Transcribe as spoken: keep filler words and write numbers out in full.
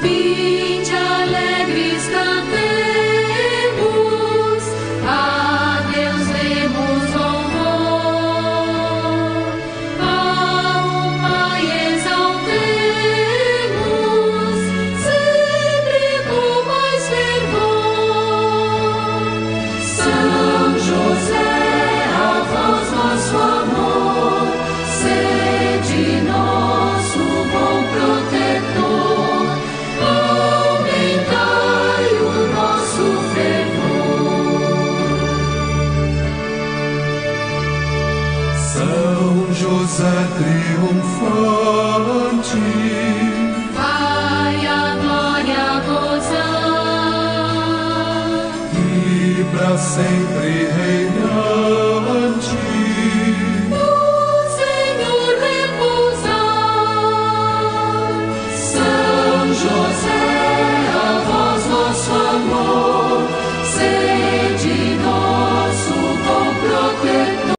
Vinde alegres cantemos, a Deus demos louvor, ao Pai exaltemos, sempre com mais fervor. São José, a vós nosso amor, sede nosso bom protetor, aumentai o nosso fervor. São José triunfante, Vai a glória gozar, e para sempre reinar.